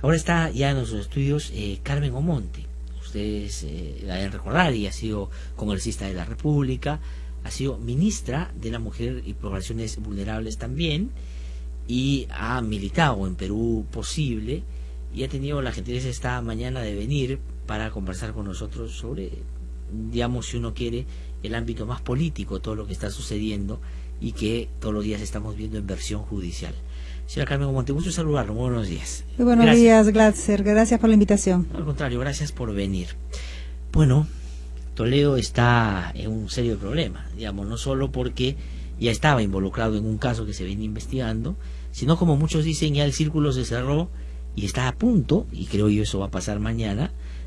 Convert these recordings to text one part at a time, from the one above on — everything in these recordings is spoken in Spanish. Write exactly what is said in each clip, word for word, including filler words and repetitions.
Ahora está ya en nuestros estudios eh, Carmen Omonte. Ustedes eh, la deben recordar, y ha sido congresista de la República, ha sido ministra de la Mujer y Poblaciones Vulnerables también, y ha militado en Perú Posible, y ha tenido la gentileza esta mañana de venir para conversar con nosotros sobre, digamos, si uno quiere, el ámbito más político, todo lo que está sucediendo y que todos los días estamos viendo en versión judicial. Señora Carmen Omonte, gusto saludarlo, muy buenos días. Muy buenos gracias. días, Glatzer, gracias por la invitación. Al contrario, gracias por venir. Bueno, Toledo está en un serio problema, digamos, no solo porque ya estaba involucrado en un caso que se viene investigando, sino, como muchos dicen, ya el círculo se cerró y está a punto, y creo yo eso va a pasar mañana,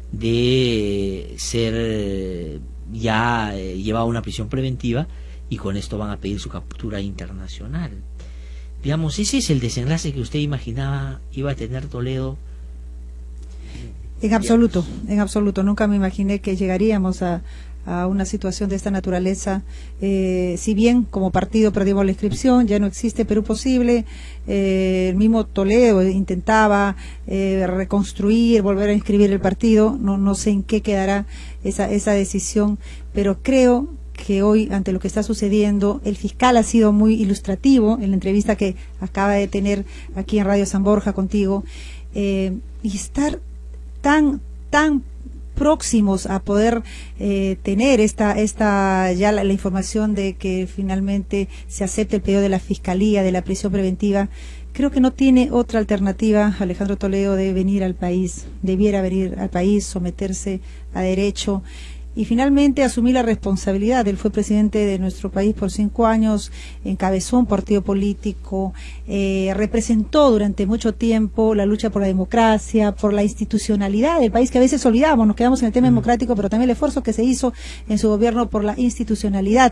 de ser ya eh, llevado a una prisión preventiva, y con esto van a pedir su captura internacional. Digamos, ese es el desenlace que usted imaginaba iba a tener Toledo. En absoluto, digamos. en absoluto. Nunca me imaginé que llegaríamos a, a una situación de esta naturaleza. Eh, si bien como partido perdimos la inscripción, ya no existe Perú Posible, eh, el mismo Toledo intentaba eh, reconstruir, volver a inscribir el partido. No, no sé en qué quedará esa, esa decisión, pero creo que hoy, ante lo que está sucediendo, el fiscal ha sido muy ilustrativo en la entrevista que acaba de tener aquí en Radio San Borja contigo, eh, y estar tan tan próximos a poder eh, tener esta esta ya la, la información de que finalmente se acepte el pedido de la Fiscalía de la prisión preventiva. Creo que no tiene otra alternativa Alejandro Toledo de venir al país, debiera venir al país, someterse a derecho y finalmente asumir la responsabilidad. Él fue presidente de nuestro país por cinco años, encabezó un partido político, eh, representó durante mucho tiempo la lucha por la democracia, por la institucionalidad del país, que a veces olvidamos, nos quedamos en el tema uh-huh. democrático, pero también el esfuerzo que se hizo en su gobierno por la institucionalidad,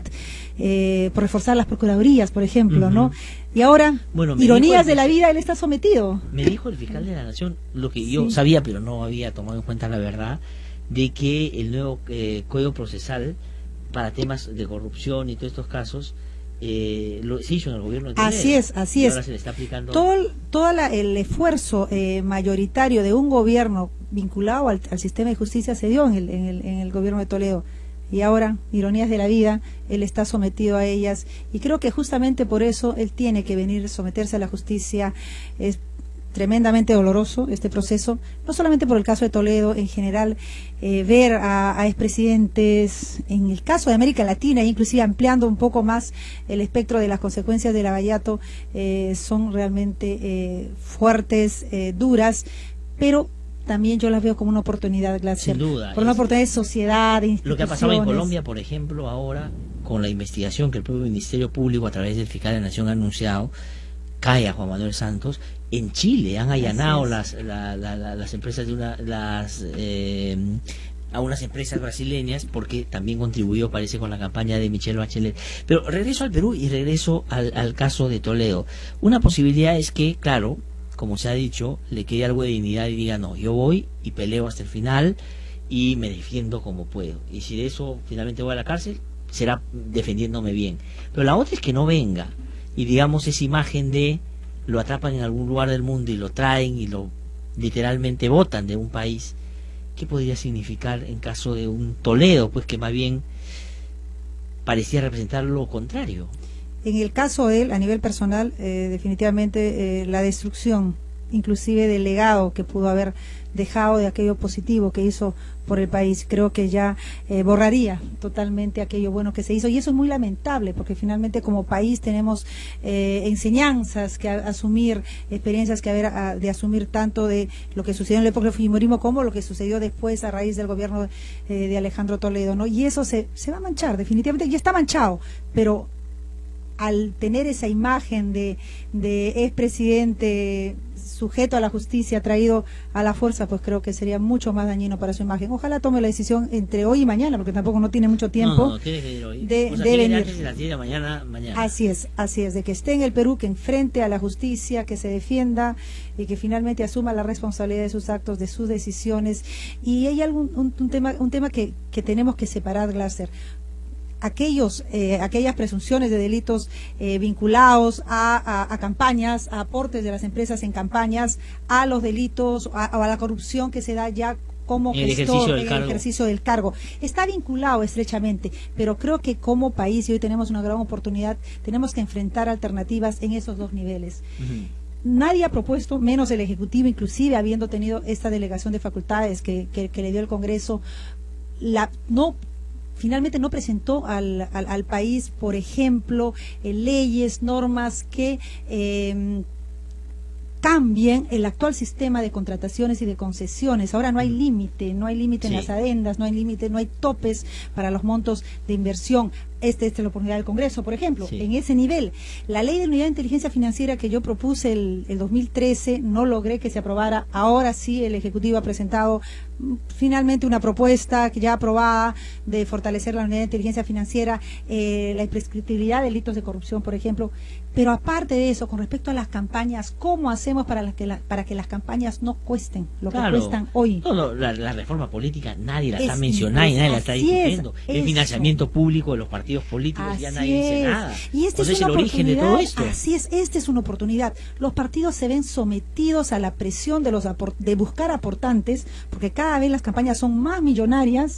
eh, por reforzar las procuradurías, por ejemplo, uh-huh. ¿no? Y ahora, bueno, ironías el, de la vida, él está sometido. Me dijo el fiscal de la Nación, lo que yo sí. sabía, pero no había tomado en cuenta la verdad, de que el nuevo eh, Código Procesal para temas de corrupción y todos estos casos eh, lo, se hizo en el gobierno de Toledo. Así es, así y es. Ahora se le está aplicando. Todo, todo la, el esfuerzo eh, mayoritario de un gobierno vinculado al, al sistema de justicia se dio en el, en, el, en el gobierno de Toledo. Y ahora, ironías de la vida, él está sometido a ellas. Y creo que justamente por eso él tiene que venir, someterse a la justicia. Es tremendamente doloroso este proceso, no solamente por el caso de Toledo, en general, eh, ver a, a expresidentes, en el caso de América Latina, inclusive ampliando un poco más el espectro de las consecuencias del Lavallato, eh, son realmente eh, fuertes, eh, duras, pero también yo las veo como una oportunidad, Glacier. Sin duda. Por una oportunidad de sociedad, de instituciones. Lo que ha pasado en Colombia, por ejemplo, ahora, con la investigación que el propio Ministerio Público, a través del fiscal de la Nación, ha anunciado, cae a Juan Manuel Santos. En Chile han allanado las, la, la, la, las empresas de una, las eh, a unas empresas brasileñas porque también contribuyó, parece, con la campaña de Michelle Bachelet. Pero regreso al Perú y regreso al, al caso de Toledo. Una posibilidad es que, claro, como se ha dicho, le quede algo de dignidad y diga, no, yo voy y peleo hasta el final y me defiendo como puedo. Y si de eso finalmente voy a la cárcel, será defendiéndome bien. Pero la otra es que no venga y, digamos, esa imagen de lo atrapan en algún lugar del mundo y lo traen y lo literalmente botan de un país. ¿Qué podría significar en caso de un Toledo, pues, que más bien parecía representar lo contrario? En el caso de él, a nivel personal, eh, definitivamente eh, la destrucción, inclusive del legado que pudo haber dejado de aquello positivo que hizo por el país, creo que ya eh, borraría totalmente aquello bueno que se hizo, y eso es muy lamentable porque finalmente como país tenemos eh, enseñanzas que a, asumir, experiencias que haber a, de asumir, tanto de lo que sucedió en la época del fujimorismo como lo que sucedió después a raíz del gobierno eh, de Alejandro Toledo, ¿no? Y eso se, se va a manchar, definitivamente, ya está manchado, pero al tener esa imagen de, de expresidente sujeto a la justicia, traído a la fuerza, pues creo que sería mucho más dañino para su imagen. Ojalá tome la decisión entre hoy y mañana, porque tampoco no tiene mucho tiempo. No, no, tiene que ir hoy. De, o sea, de venir. Antes de las diez de la mañana, mañana. Así es, así es, de que esté en el Perú, que enfrente a la justicia, que se defienda y que finalmente asuma la responsabilidad de sus actos, de sus decisiones. Y hay algún un, un tema, un tema que, que tenemos que separar, Glaser. aquellos, eh, aquellas presunciones de delitos eh, vinculados a, a, a campañas, a aportes de las empresas en campañas, a los delitos, a, a la corrupción que se da ya como el gestor ejercicio en el ejercicio del cargo. Está vinculado estrechamente, pero creo que como país, y hoy tenemos una gran oportunidad, tenemos que enfrentar alternativas en esos dos niveles. Uh-huh. Nadie ha propuesto, menos el Ejecutivo, inclusive habiendo tenido esta delegación de facultades que, que, que le dio el Congreso, la no finalmente no presentó al, al, al país, por ejemplo, eh, leyes, normas que eh, cambien el actual sistema de contrataciones y de concesiones. Ahora no hay límite, no hay límite sí. en las adendas, no hay límite, no hay topes para los montos de inversión. Esta es la oportunidad del Congreso, por ejemplo, sí. en ese nivel. La ley de unidad de inteligencia financiera que yo propuse el, el dos mil trece, no logré que se aprobara. Ahora sí el Ejecutivo ha presentado finalmente una propuesta que ya aprobada de fortalecer la unidad de inteligencia financiera, eh, la imprescriptibilidad de delitos de corrupción, por ejemplo. Pero aparte de eso, con respecto a las campañas, ¿cómo hacemos para, la que, la, para que las campañas no cuesten lo claro. que cuestan hoy? No, no, la, la reforma política nadie la es, está mencionando y nadie la está discutiendo. Es, el eso. financiamiento público de los partidos políticos así ya nadie es. dice nada. Y este es, es el origen de todo esto. Así es, esta es una oportunidad. Los partidos se ven sometidos a la presión de los de buscar aportantes, porque cada vez las campañas son más millonarias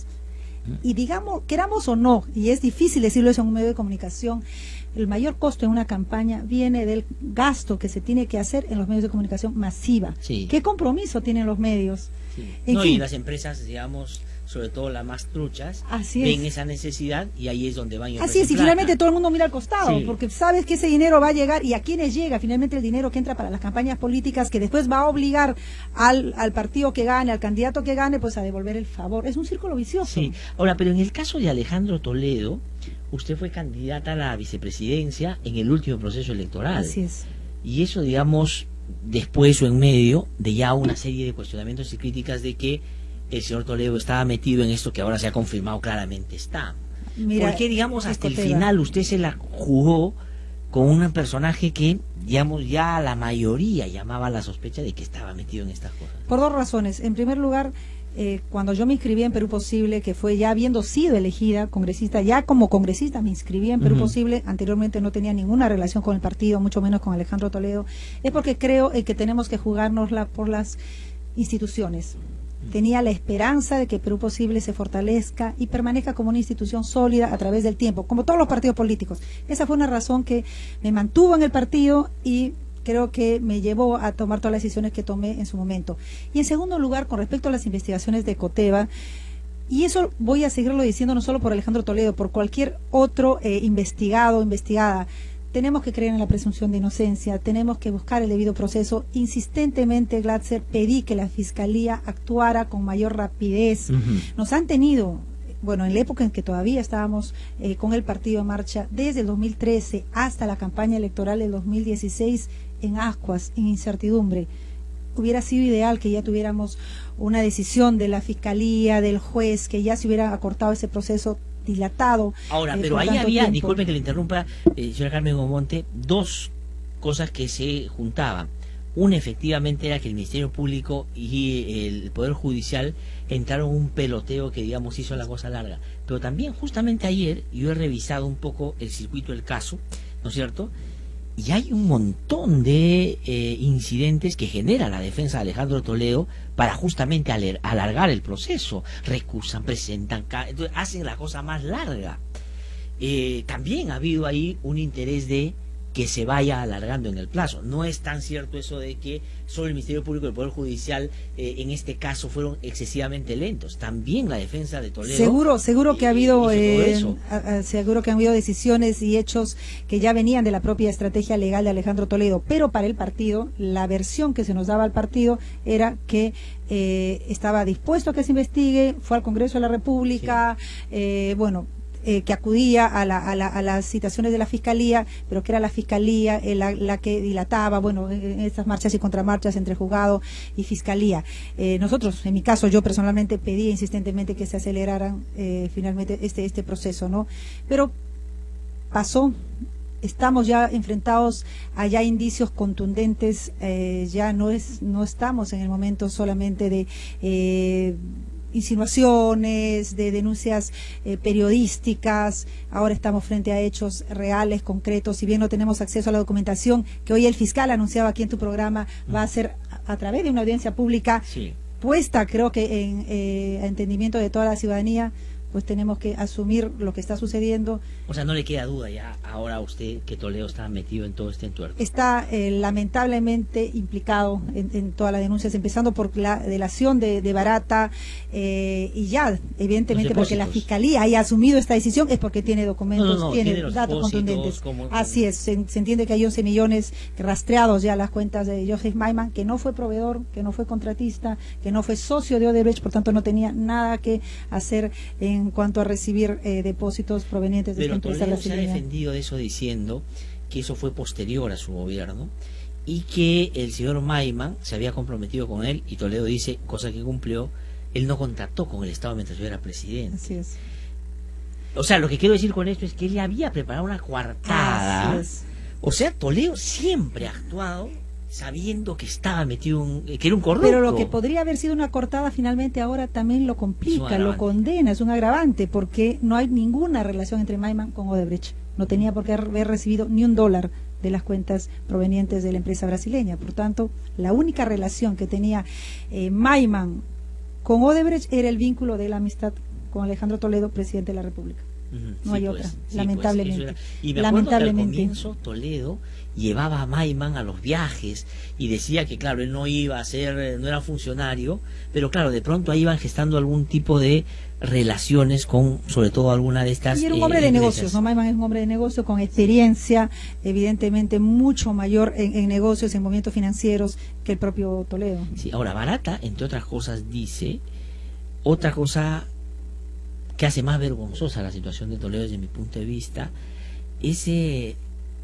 y digamos, queramos o no, y es difícil decirlo eso en un medio de comunicación, el mayor costo en una campaña viene del gasto que se tiene que hacer en los medios de comunicación masiva. Sí. ¿Qué compromiso tienen los medios? Sí. No, fin. Y las empresas, digamos, sobre todo las más truchas, Así ven es. esa necesidad y ahí es donde van a Así es, y finalmente todo el mundo mira al costado, sí. porque sabes que ese dinero va a llegar, y a quiénes llega finalmente el dinero que entra para las campañas políticas, que después va a obligar al, al partido que gane, al candidato que gane, pues a devolver el favor. Es un círculo vicioso. Sí. Ahora, pero en el caso de Alejandro Toledo, usted fue candidata a la vicepresidencia en el último proceso electoral. Así es. Y eso, digamos, después o en medio de ya una serie de cuestionamientos y críticas de que el señor Toledo estaba metido en esto que ahora se ha confirmado claramente está. Mira, ¿por qué, digamos, hasta el final usted se la jugó con un personaje que, digamos, ya la mayoría llamaba a la sospecha de que estaba metido en estas cosas? Por dos razones. En primer lugar, eh, cuando yo me inscribí en Perú Posible, que fue ya habiendo sido elegida congresista, ya como congresista me inscribí en Perú uh-huh. Posible, anteriormente no tenía ninguna relación con el partido, mucho menos con Alejandro Toledo, es porque creo eh, que tenemos que jugárnosla por las instituciones. Tenía la esperanza de que Perú Posible se fortalezca y permanezca como una institución sólida a través del tiempo, como todos los partidos políticos. Esa fue una razón que me mantuvo en el partido y creo que me llevó a tomar todas las decisiones que tomé en su momento. Y en segundo lugar, con respecto a las investigaciones de Coteva, y eso voy a seguirlo diciendo no solo por Alejandro Toledo, por cualquier otro eh, investigado o investigada, tenemos que creer en la presunción de inocencia, tenemos que buscar el debido proceso. Insistentemente, Glatzer, pedí que la Fiscalía actuara con mayor rapidez. Uh-huh. Nos han tenido, bueno, en la época en que todavía estábamos eh, con el partido en marcha, desde el dos mil trece hasta la campaña electoral del dos mil dieciséis, en ascuas, en incertidumbre. Hubiera sido ideal que ya tuviéramos una decisión de la Fiscalía, del juez, que ya se hubiera acortado ese proceso dilatado. Ahora, eh, pero ahí había, tiempo. Disculpe que le interrumpa, eh, señora Carmen Omonte, dos cosas que se juntaban. Una, efectivamente, era que el Ministerio Público y el Poder Judicial entraron en un peloteo que, digamos, hizo la cosa larga. Pero también, justamente ayer, yo he revisado un poco el circuito del caso, ¿no es cierto?, y hay un montón de eh, incidentes que genera la defensa de Alejandro Toledo para justamente alargar el proceso. Recusan, presentan, entonces hacen la cosa más larga. Eh, también ha habido ahí un interés de que se vaya alargando en el plazo. No es tan cierto eso de que solo el Ministerio Público y el Poder Judicial eh, en este caso fueron excesivamente lentos. También la defensa de Toledo. Seguro, seguro que ha habido, eh, a, a, seguro que han habido decisiones y hechos que ya venían de la propia estrategia legal de Alejandro Toledo. Pero para el partido, la versión que se nos daba al partido era que eh, estaba dispuesto a que se investigue, fue al Congreso de la República, sí. eh, bueno. Eh, que acudía a, la, a, la, a las citaciones de la Fiscalía, pero que era la Fiscalía eh, la, la que dilataba, bueno, en estas marchas y contramarchas entre juzgado y Fiscalía. Eh, nosotros, en mi caso, yo personalmente pedí insistentemente que se aceleraran eh, finalmente este, este proceso, ¿no? Pero pasó, estamos ya enfrentados a ya indicios contundentes, eh, ya no es no estamos en el momento solamente de... Eh, insinuaciones, de denuncias eh, periodísticas. Ahora estamos frente a hechos reales, concretos. Si bien no tenemos acceso a la documentación que hoy el fiscal anunciaba aquí en tu programa, va a ser a, a través de una audiencia pública sí. puesta, creo que en eh, a entendimiento de toda la ciudadanía, pues tenemos que asumir lo que está sucediendo. O sea, no le queda duda ya ahora a usted que Toledo está metido en todo este entuerto. Está eh, lamentablemente implicado en, en todas las denuncias, empezando por la delación de, de Barata, eh, y ya, evidentemente, porque la Fiscalía haya asumido esta decisión es porque tiene documentos, no, no, no, tiene, tiene datos contundentes. Como, como... Así es, se, se entiende que hay once millones rastreados ya las cuentas de Joseph Maiman, que no fue proveedor, que no fue contratista, que no fue socio de Odebrecht, por tanto no tenía nada que hacer en en cuanto a recibir eh, depósitos provenientes de Pero esta empresa Toledo brasileña. Se ha defendido de eso diciendo que eso fue posterior a su gobierno y que el señor Maiman se había comprometido con él, y Toledo dice, cosa que cumplió, él no contactó con el Estado mientras yo era presidente. Así es. O sea, lo que quiero decir con esto es que él había preparado una coartada. Así es. O sea, Toledo siempre ha actuado sabiendo que estaba metido, un, que era un corrupto. Pero lo que podría haber sido una cortada finalmente ahora también lo complica, lo condena, es un agravante, porque no hay ninguna relación entre Maiman con Odebrecht. No tenía por qué haber recibido ni un dólar de las cuentas provenientes de la empresa brasileña. Por tanto, la única relación que tenía eh, Maiman con Odebrecht era el vínculo de la amistad con Alejandro Toledo, presidente de la República. No sí, hay pues, otra, sí, lamentablemente. Pues, y me lamentablemente. Acuerdo que al comienzo Toledo llevaba a Maiman a los viajes y decía que claro, él no iba a ser, no era funcionario, pero claro, de pronto ahí iban gestando algún tipo de relaciones con, sobre todo alguna de estas. Y era un hombre eh, de empresas. negocios, ¿no? Maiman es un hombre de negocios con experiencia, evidentemente mucho mayor en, en negocios, en movimientos financieros que el propio Toledo. Sí, ahora Barata, entre otras cosas, dice otra cosa que hace más vergonzosa la situación de Toledo desde mi punto de vista, ese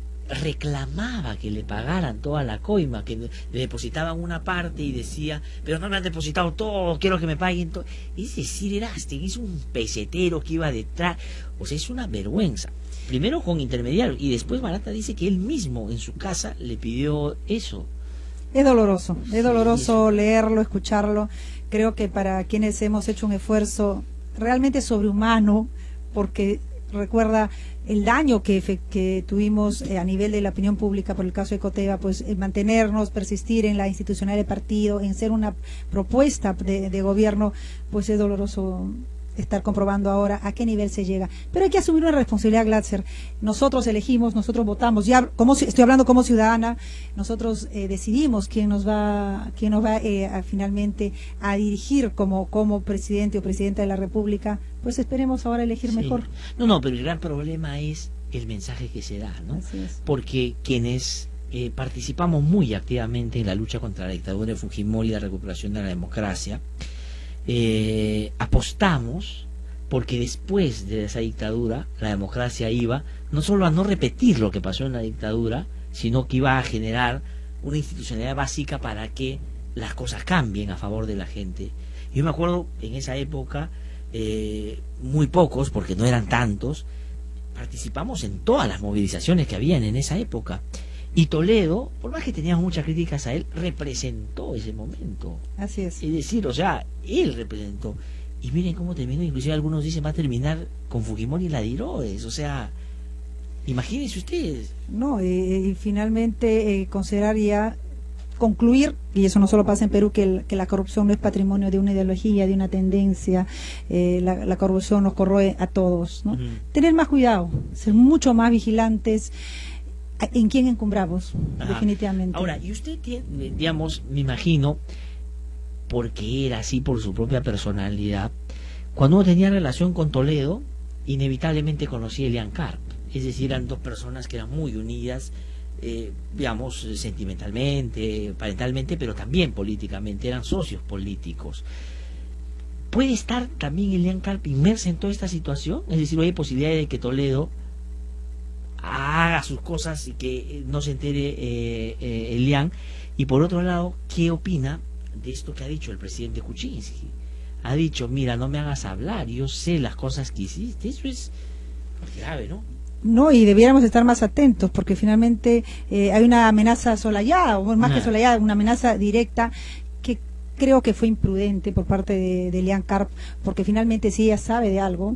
reclamaba que le pagaran toda la coima, que le depositaban una parte y decía, pero no me han depositado todo, quiero que me paguen todo. Es decir, Eraste, es un pesetero que iba detrás, o sea, es una vergüenza. Primero con intermediarios y después Barata dice que él mismo en su casa le pidió eso. Es doloroso, es doloroso sí, leerlo, escucharlo. Creo que para quienes hemos hecho un esfuerzo realmente sobrehumano, porque recuerda el daño que, que tuvimos eh, a nivel de la opinión pública por el caso de Ecoteva, pues eh, mantenernos, persistir en la institucionalidad del partido, en ser una propuesta de, de gobierno, pues es doloroso estar comprobando ahora a qué nivel se llega. Pero hay que asumir una responsabilidad, Glatzer. Nosotros elegimos, nosotros votamos, ya como estoy hablando como ciudadana, nosotros eh, decidimos quién nos va, quién nos va eh, a, finalmente a dirigir como, como presidente o presidenta de la República. Pues esperemos ahora elegir sí. mejor. No, no, pero el gran problema es el mensaje que se da, ¿no? Así es. Porque quienes eh, participamos muy activamente en la lucha contra la dictadura de Fujimori y la recuperación de la democracia, Eh, apostamos porque después de esa dictadura la democracia iba no solo a no repetir lo que pasó en la dictadura, sino que iba a generar una institucionalidad básica para que las cosas cambien a favor de la gente. Yo me acuerdo en esa época, eh, muy pocos, porque no eran tantos, participamos en todas las movilizaciones que habían en esa época. Y Toledo, por más que teníamos muchas críticas a él, representó ese momento. Así es. Es decir, o sea, él representó. Y miren cómo terminó, inclusive algunos dicen va a terminar con Fujimori y la Diroes. O sea, imagínense ustedes. No, eh, y finalmente eh, considerar ya, concluir, y eso no solo pasa en Perú, que, el, que la corrupción no es patrimonio de una ideología, de una tendencia, eh, la, la corrupción nos corroe a todos, ¿no? Uh-huh. Tener más cuidado, ser mucho más vigilantes en quién encumbramos. Ajá. Definitivamente. Ahora, y usted tiene, digamos, me imagino, porque era así por su propia personalidad, cuando uno tenía relación con Toledo, inevitablemente conocía a Elian Karp, es decir, eran dos personas que eran muy unidas, eh, digamos, sentimentalmente, parentalmente, pero también políticamente, eran socios políticos. ¿Puede estar también Elian Karp inmersa en toda esta situación? Es decir, ¿hay posibilidad de que Toledo haga sus cosas y que no se entere eh, eh, Elian? Y por otro lado, ¿qué opina de esto que ha dicho el presidente Kuczynski? Ha dicho, mira, no me hagas hablar, yo sé las cosas que hiciste. Eso es grave, ¿no? No, y debiéramos estar más atentos, porque finalmente eh, hay una amenaza solayada, o más ah. que solayada, una amenaza directa que creo que fue imprudente por parte de, de Elian Karp, porque finalmente si ella sabe de algo,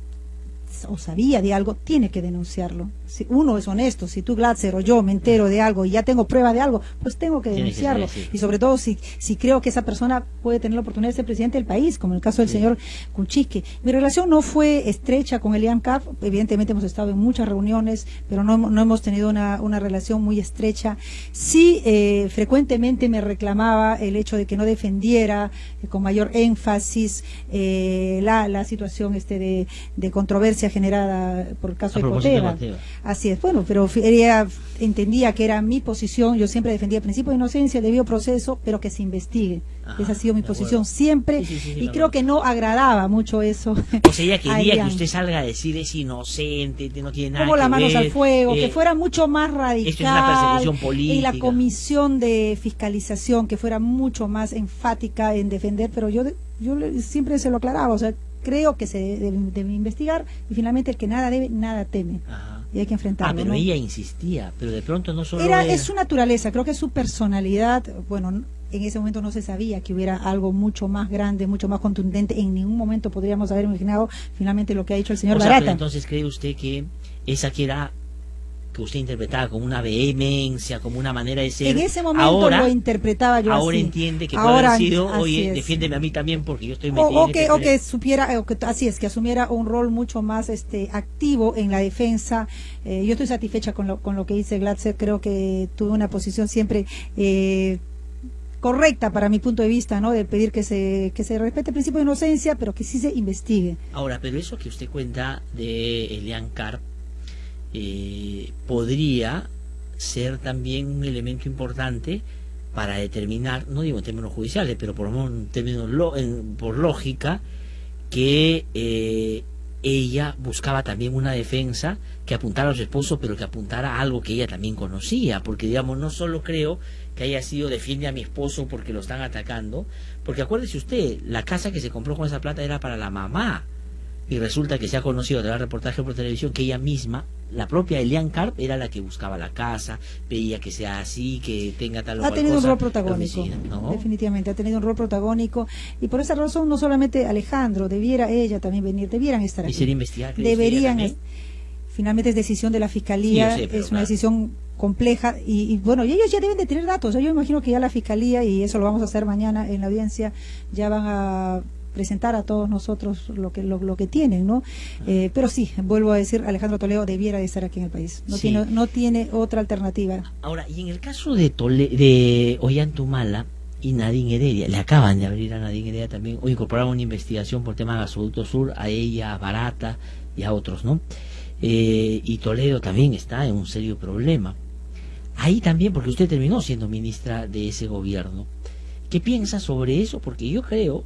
o sabía de algo, tiene que denunciarlo. Si uno es honesto, si tú, Glatzer, o yo me entero de algo y ya tengo prueba de algo, pues tengo que denunciarlo. Que saber, sí. Y sobre todo si, si creo que esa persona puede tener la oportunidad de ser presidente del país, como en el caso del sí. señor Kuczynski. Mi relación no fue estrecha con Elian Karp, evidentemente hemos estado en muchas reuniones, pero no, no hemos tenido una, una relación muy estrecha. Sí, eh, frecuentemente me reclamaba el hecho de que no defendiera eh, con mayor énfasis eh, la, la situación este de, de controversia generada por el caso de Coteva. Así es, bueno, pero ella entendía que era mi posición, yo siempre defendía el principio de inocencia, el debido proceso, pero que se investigue. Ajá, esa ha sido mi posición siempre, sí, sí, sí, y creo que no agradaba mucho eso. O sea, ella quería que usted salga a decir es inocente, no tiene nada Como que las manos ver, al fuego, eh, que fuera mucho más radical. Esto es una persecución política. Y la comisión de fiscalización, que fuera mucho más enfática en defender, pero yo, yo siempre se lo aclaraba, o sea, creo que se debe, debe investigar, y finalmente el que nada debe, nada teme. Ajá. Y hay que enfrentarlo. Ah, pero ¿no? ella insistía, pero de pronto no solo era, era... es su naturaleza, creo que es su personalidad. Bueno, en ese momento no se sabía que hubiera algo mucho más grande, mucho más contundente. En ningún momento podríamos haber imaginado finalmente lo que ha dicho el señor o sea, Barata. Pero entonces, ¿cree usted que esa que era, que usted interpretaba como una vehemencia, como una manera de ser, en ese momento ahora, lo interpretaba yo ahora así. entiende que ahora, puede haber sido, oye, es. defiéndeme a mí también porque yo estoy metido o, o en que, este o que supiera, o que, así es, que asumiera un rol mucho más este activo en la defensa. Eh, yo estoy satisfecha con lo, con lo que dice Glatzer, creo que tuve una posición siempre eh, correcta para mi punto de vista, ¿no? De pedir que se que se respete el principio de inocencia, pero que sí se investigue. Ahora, pero eso que usted cuenta de Elian Karp eh, podría ser también un elemento importante para determinar, no digo en términos judiciales, pero por lo menos en términos lo, en, por lógica, que eh, ella buscaba también una defensa que apuntara a su esposo, pero que apuntara a algo que ella también conocía, porque digamos, no solo creo que haya sido defiende a mi esposo porque lo están atacando, porque acuérdese usted, la casa que se compró con esa plata era para la mamá, y resulta que se ha conocido a través del reportaje por televisión que ella misma, la propia Elian Karp, era la que buscaba la casa, veía que sea así, que tenga tal o ha cual tenido cosa, un rol protagónico, ¿no? Definitivamente ha tenido un rol protagónico, y por esa razón no solamente Alejandro, debiera ella también venir, debieran estar aquí, y ser investigada, deberían es, finalmente es decisión de la fiscalía, sí, sé, es una claro. decisión compleja, y, y bueno, y ellos ya deben de tener datos. Yo imagino que ya la fiscalía, y eso lo vamos a hacer mañana en la audiencia, ya van a presentar a todos nosotros lo que lo, lo que tienen, ¿no? Eh, pero sí, vuelvo a decir, Alejandro Toledo debiera de estar aquí en el país, no sí. tiene no tiene otra alternativa. Ahora, y en el caso de Tole, de Ollantumala y Nadine Heredia, le acaban de abrir a Nadine Heredia también, o incorporaron una investigación por tema de Gasoducto Sur, a ella, a Barata y a otros, ¿no? Eh, y Toledo también está en un serio problema. Ahí también, porque usted terminó siendo ministra de ese gobierno. ¿Qué piensa sobre eso? Porque yo creo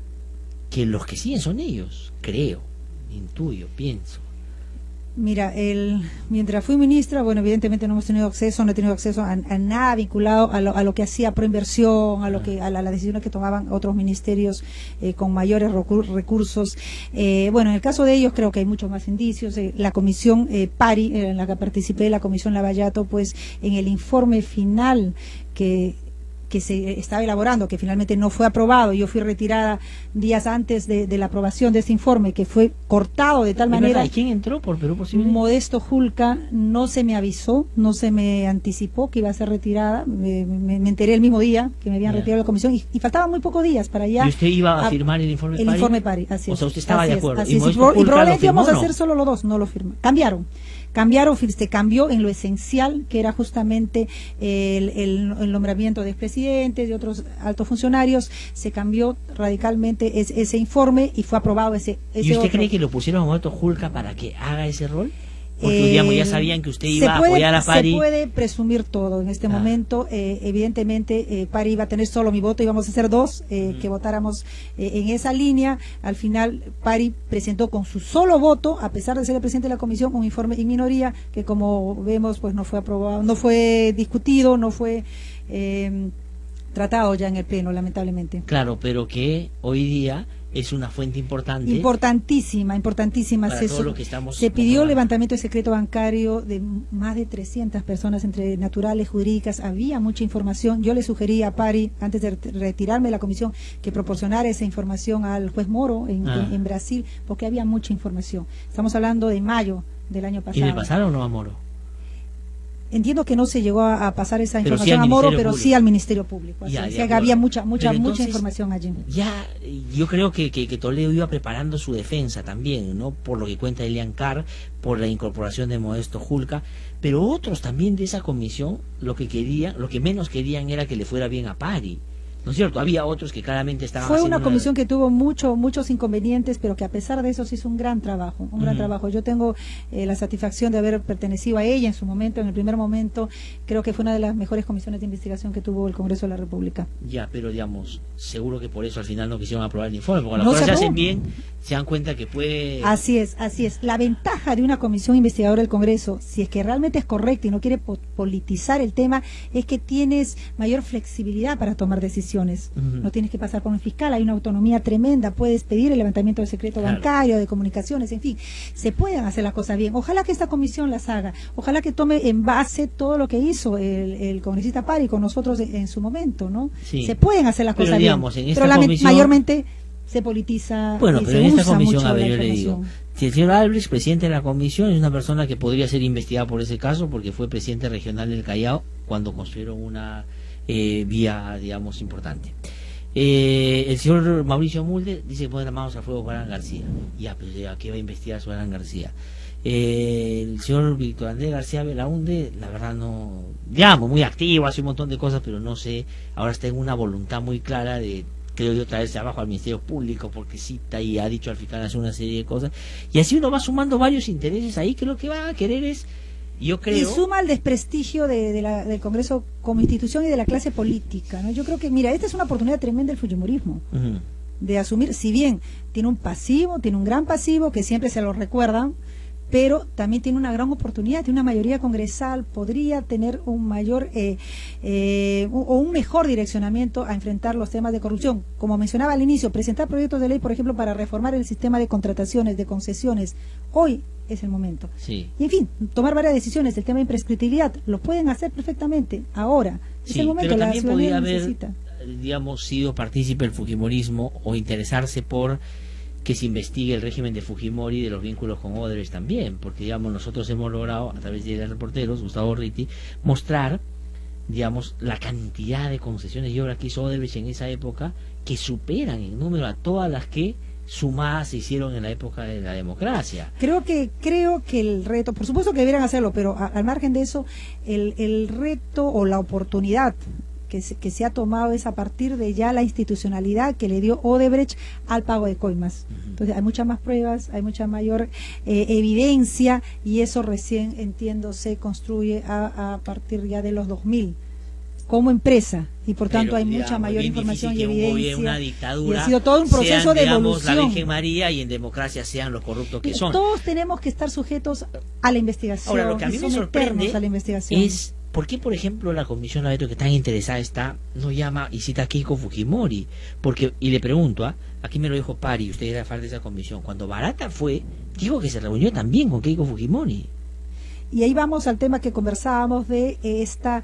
que los que siguen son ellos, creo, intuyo, pienso. Mira, el, mientras fui ministra, bueno, evidentemente no hemos tenido acceso, no he tenido acceso a, a nada vinculado a lo, a lo que hacía Proinversión, a lo que a las la decisiones que tomaban otros ministerios eh, con mayores recursos. Eh, bueno, en el caso de ellos creo que hay muchos más indicios. Eh, la comisión eh, PARI, eh, en la que participé, la comisión Lavallato, pues en el informe final que que se estaba elaborando, que finalmente no fue aprobado, yo fui retirada días antes de, de la aprobación de este informe, que fue cortado de tal manera. ¿Y quién entró por Perú Posible? Modesto Julca, no se me avisó, no se me anticipó que iba a ser retirada, me, me, me enteré el mismo día que me habían yeah. retirado de la comisión, y, y faltaban muy pocos días para ya. ¿Y usted iba a, a firmar el informe el PARI? El informe PARI, así es. O sea, usted estaba así de acuerdo. Es, así ¿Y, es, y, pro, y probablemente íbamos a hacer solo los dos, no lo firmó. Cambiaron. Cambiaron, se cambió en lo esencial, que era justamente el, el, el nombramiento de expresidentes, de otros altos funcionarios, se cambió radicalmente ese, ese informe y fue aprobado ese, ese ¿Y usted otro. cree que lo pusieron a Modesto Julca para que haga ese rol? Porque eh, digamos, ya sabían que usted iba puede, a apoyar a PARI. Se puede presumir todo en este ah. momento. Eh, evidentemente, eh, PARI iba a tener solo mi voto, íbamos a ser dos, eh, mm. que votáramos eh, en esa línea. Al final, PARI presentó con su solo voto, a pesar de ser el presidente de la comisión, un informe en minoría que, como vemos, pues no fue aprobado, no fue discutido, no fue eh, tratado ya en el Pleno, lamentablemente. Claro, pero que hoy día es una fuente importante. Importantísima, importantísima. Para se, todo lo que estamos se pidió comprobando. levantamiento de secreto bancario de más de trescientas personas, entre naturales, jurídicas. Había mucha información. Yo le sugerí a Pari, antes de retirarme de la comisión, que proporcionara esa información al juez Moro en, ah. en, en Brasil, porque había mucha información. Estamos hablando de mayo del año pasado. ¿Y le pasaron o no a Moro? Entiendo que no se llegó a, a pasar esa Pero información sí a Moro, Ministerio pero Público. sí al Ministerio Público. Ya, Así, de o sea, había mucha, mucha, Pero mucha entonces, información allí. Ya, yo creo que, que, que Toledo iba preparando su defensa también, ¿no? Por lo que cuenta Elian Carr, por la incorporación de Modesto Julca, pero otros también de esa comisión, lo que querían, lo que menos querían era que le fuera bien a Pari. ¿No es cierto? Había otros que claramente estaban Fue haciendo una comisión que tuvo mucho, muchos inconvenientes, pero que a pesar de eso se hizo un gran trabajo, un gran Ujú. trabajo. Yo tengo eh, la satisfacción de haber pertenecido a ella en su momento, en el primer momento. Creo que fue una de las mejores comisiones de investigación que tuvo el Congreso de la República. Ya, pero digamos, seguro que por eso al final no quisieron aprobar el informe, porque las No cosas se se hacen aprobó. bien, se dan cuenta que puede... Así es, así es. La ventaja de una comisión investigadora del Congreso, si es que realmente es correcta y no quiere po- politizar el tema, es que tienes mayor flexibilidad para tomar decisiones. Ujú. No tienes que pasar por un fiscal, hay una autonomía tremenda, puedes pedir el levantamiento del secreto Claro. bancario, de comunicaciones, en fin, se pueden hacer las cosas bien. Ojalá que esta comisión las haga, ojalá que tome en base todo lo que hizo el, el congresista Pari con nosotros en, en su momento, ¿no? Sí. Se pueden hacer las Pero, cosas digamos, bien, en esta pero lamen- comisión- mayormente se politiza Bueno, y pero se en esta usa comisión, mucho a ver, la yo le digo, información. si el señor Albrecht, presidente de la comisión, es una persona que podría ser investigada por ese caso, porque fue presidente regional del Callao cuando construyeron una eh, vía, digamos, importante. Eh, el señor Mauricio Mulder dice que pone las manos al fuego con Alan García. Ya, pues ya, ¿qué va a investigar sobre Alan García? Eh, el señor Víctor Andrés García Belaunde, la verdad no, digamos, muy activo, hace un montón de cosas, pero no sé, ahora está en una voluntad muy clara de, creo yo, traerse abajo al Ministerio Público, porque cita y ha dicho al fiscal hacer una serie de cosas, y así uno va sumando varios intereses ahí, que lo que va a querer es, yo creo... Y suma el desprestigio de, de la, del Congreso como institución y de la clase política, ¿no? Yo creo que, mira, esta es una oportunidad tremenda del fujimorismo, Ujú. de asumir, si bien tiene un pasivo, tiene un gran pasivo, que siempre se lo recuerdan, pero también tiene una gran oportunidad, tiene una mayoría congresal, podría tener un mayor eh, eh, o un mejor direccionamiento a enfrentar los temas de corrupción. Como mencionaba al inicio, presentar proyectos de ley, por ejemplo, para reformar el sistema de contrataciones, de concesiones, hoy es el momento. Sí. Y en fin, tomar varias decisiones, el tema de imprescriptibilidad, lo pueden hacer perfectamente ahora. Es Sí, el momento, pero la también ciudadanía podría lo haber, necesita. digamos, sido partícipe del fujimorismo o interesarse por que se investigue el régimen de Fujimori y de los vínculos con Odebrecht también, porque, digamos, nosotros hemos logrado, a través de los reporteros, Gustavo Ritti, mostrar, digamos, la cantidad de concesiones y obras que hizo Odebrecht en esa época, que superan en número a todas las que sumadas se hicieron en la época de la democracia. Creo que creo que el reto, por supuesto que debieran hacerlo, pero a- al margen de eso, el, el reto o la oportunidad que se, que se ha tomado es a partir de ya la institucionalidad que le dio Odebrecht al pago de coimas. Ujú. Entonces hay muchas más pruebas, hay mucha mayor eh, evidencia, y eso recién, entiendo, se construye a, a partir ya de los dos mil como empresa, y por tanto Pero, hay digamos, mucha mayor bien información y difícil que un evidencia. gobierno, una Y dictadura, ha sido todo un proceso sean, de digamos, la evolución. Virgen María, y en democracia sean los corruptos que Y son. todos tenemos que estar sujetos a la investigación. Ahora, lo que a mí y me someternos sorprende a la investigación. es por qué, por ejemplo, la Comisión Laveto, que tan interesada está, no llama y cita a Keiko Fujimori. Porque, y le pregunto, ¿ah? Aquí me lo dijo Pari, usted era parte de esa comisión, cuando Barata fue, dijo que se reunió también con Keiko Fujimori. Y ahí vamos al tema que conversábamos de esta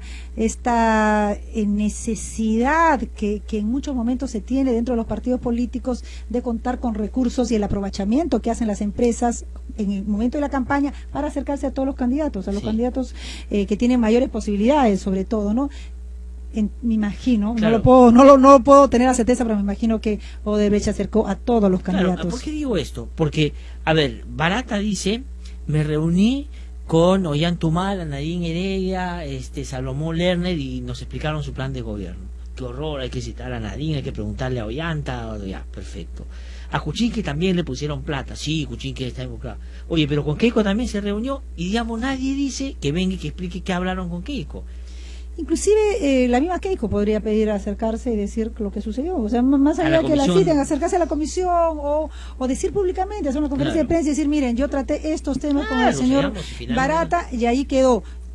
esta eh, necesidad que, que en muchos momentos se tiene dentro de los partidos políticos de contar con recursos y el aprovechamiento que hacen las empresas en el momento de la campaña para acercarse a todos los candidatos, a los Sí. candidatos eh, que tienen mayores posibilidades, sobre todo, ¿no? En, me imagino, Claro. no lo puedo, no lo, no lo puedo tener a certeza, pero me imagino que Odebrecht se acercó a todos los Claro, candidatos. ¿por qué digo esto? Porque, a ver, Barata dice, me reuní con Ollanthumal, Nadine Heredia, este, Salomón Lerner, y nos explicaron su plan de gobierno. Qué horror, hay que citar a Nadine, hay que preguntarle a Ollanta, ya, perfecto. A Kuczynski también le pusieron plata, sí, Kuczynski está involucrado. Oye, pero con Keiko también se reunió, y digamos, nadie dice que venga y que explique qué hablaron con Keiko. Inclusive eh, la misma Keiko podría pedir acercarse y decir lo que sucedió, o sea, m- más A allá la que la comisión. citen, acercarse a la comisión o, o decir públicamente, hacer una conferencia Claro. de prensa y decir, miren, yo traté estos temas con Claro, el señor digamos, finalmente- Barata y ahí quedó.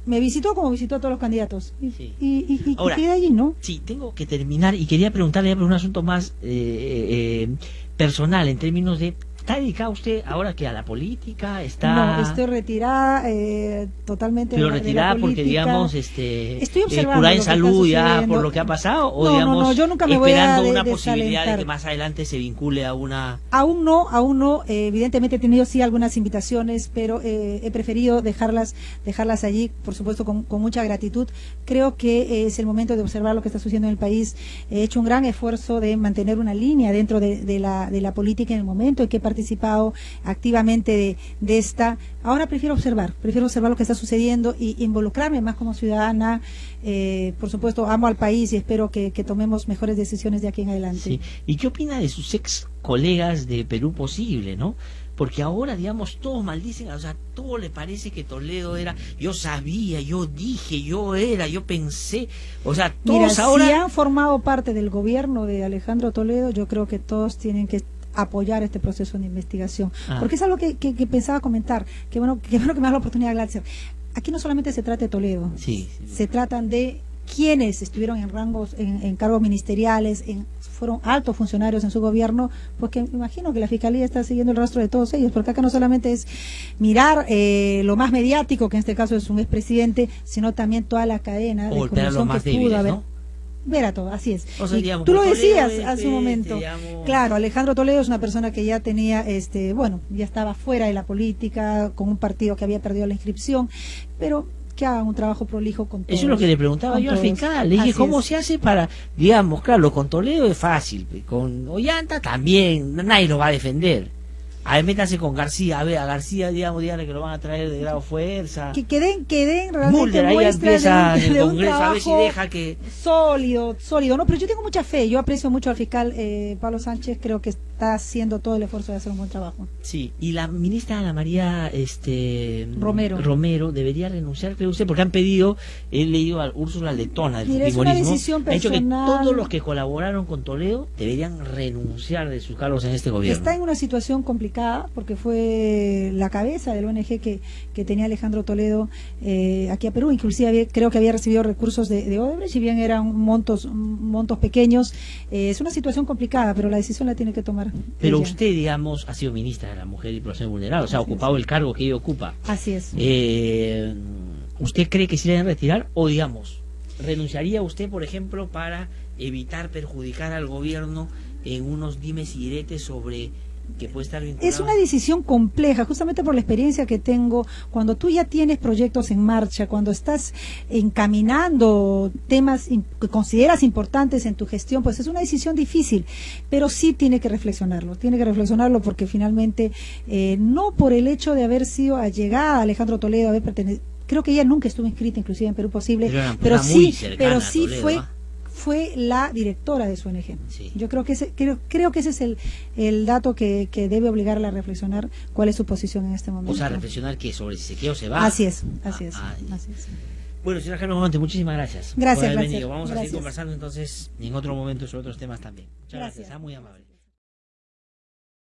me visitó como visitó a todos los candidatos. Y, Sí. y, y, y Ahora, quedé allí, ¿no? Sí, tengo que terminar y quería preguntarle por un asunto más eh, eh, personal en términos de... ¿Está dedicado usted ahora que a la política? Está... No, estoy retirada eh, totalmente Pero de la, retirada de la porque, política. digamos, este, Estoy eh, observando curada en lo que está salud ya sucediendo. por lo que ha pasado, o No, no, digamos, no, yo nunca me voy a esperando de- una posibilidad de desalentar. que más adelante se vincule a una... Aún no, aún no. Eh, evidentemente he tenido sí algunas invitaciones, pero eh, he preferido dejarlas, dejarlas allí, por supuesto, con, con mucha gratitud. Creo que eh, es el momento de observar lo que está sucediendo en el país. He hecho un gran esfuerzo de mantener una línea dentro de, de la, de la política en el momento en que he participado activamente de, de esta. Ahora prefiero observar, prefiero observar lo que está sucediendo y involucrarme más como ciudadana. Eh, por supuesto, amo al país y espero que, que tomemos mejores decisiones de aquí en adelante. Sí. ¿Y qué opina de sus ex colegas de Perú Posible, no? Porque ahora, digamos, todos maldicen, o sea, todo le parece que Toledo era, yo sabía, yo dije, yo era, yo pensé, o sea, todos Mira, ahora... si han formado parte del gobierno de Alejandro Toledo, yo creo que todos tienen que apoyar este proceso de investigación, Ah. porque es algo que, que, que pensaba comentar, que bueno, que bueno que me da la oportunidad, Glatzer. Aquí no solamente se trata de Toledo, Sí, sí. se tratan de quienes estuvieron en rangos, en, en cargos ministeriales, en, fueron altos funcionarios en su gobierno, porque me imagino que la Fiscalía está siguiendo el rastro de todos ellos, porque acá no solamente es mirar eh, lo más mediático, que en este caso es un expresidente, sino también toda la cadena O de golpear a los corrupción más que pudo débiles, haber. ¿no? Ver a todo, así es. O sea, Y digamos, tú lo Toledo decías es, hace un momento. digamos- Claro, Alejandro Toledo es una persona que ya tenía, este, bueno, ya estaba fuera de la política, con un partido que había perdido la inscripción, pero que haga un trabajo prolijo con todos. Eso es lo que le preguntaba con yo al todos. fiscal. Le dije, Así ¿cómo es. se hace para, digamos, claro, con Toledo es fácil, con Ollanta también, nadie lo va a defender. A ver, métase con García, a ver, a García, digamos, díganle que lo van a traer de grado fuerza. Que, que den, que den realmente Mulder ahí muestras empieza de en un, el de un Congreso, a ver si trabajo deja que... sólido, sólido, ¿no? Pero yo tengo mucha fe, yo aprecio mucho al fiscal eh, Pablo Sánchez, creo que está haciendo todo el esfuerzo de hacer un buen trabajo. Sí, y la ministra Ana María este, Romero. Romero debería renunciar, cree usted, porque han pedido, he leído a Úrsula Letona del Mira, es una fujimorismo, decisión ha dicho que personal. todos los que colaboraron con Toledo deberían renunciar de sus cargos en este gobierno. Está en una situación complicada porque fue la cabeza del O N G que, que tenía Alejandro Toledo eh, aquí a Perú, inclusive había- creo que había recibido recursos de, de Odebrecht, si bien eran montos montos pequeños. Eh, es una situación complicada, pero la decisión la tiene que tomar Pero ella. usted, digamos, ha sido ministra de la Mujer y Población Vulnerable, o sea, ha Así es. ocupado el cargo que ella ocupa. Así es. Eh, ¿Usted cree que se le deben retirar o, digamos, renunciaría usted, por ejemplo, para evitar perjudicar al gobierno en unos dimes y diretes sobre que puede estar vinculado? Es una decisión compleja, justamente por la experiencia que tengo. Cuando tú ya tienes proyectos en marcha, cuando estás encaminando temas in- que consideras importantes en tu gestión, pues es una decisión difícil, pero sí tiene que reflexionarlo, tiene que reflexionarlo porque finalmente, eh, no por el hecho de haber sido allegada a Alejandro Toledo, haber pertenecido, creo que ella nunca estuvo inscrita inclusive en Perú Posible, Pero era- pero era muy sí, cercana pero a sí Toledo, fue ¿ah? fue la directora de su O N G. Sí. Yo creo que ese, creo, creo que ese es el, el dato que, que debe obligarla a reflexionar cuál es su posición en este momento. O sea, reflexionar que sobre si se queda o se va. Así es, así es, Ah, ah, así es. Bueno, señora Carlos Monte, muchísimas gracias. Gracias, por haber gracias. venido. Vamos a Gracias. seguir conversando entonces en otro momento sobre otros temas también. Muchas gracias, Gracias. ah, muy amable.